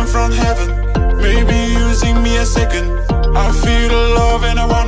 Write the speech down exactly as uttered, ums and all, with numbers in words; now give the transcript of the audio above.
from heaven. Maybe using me a second. I feel the love and I want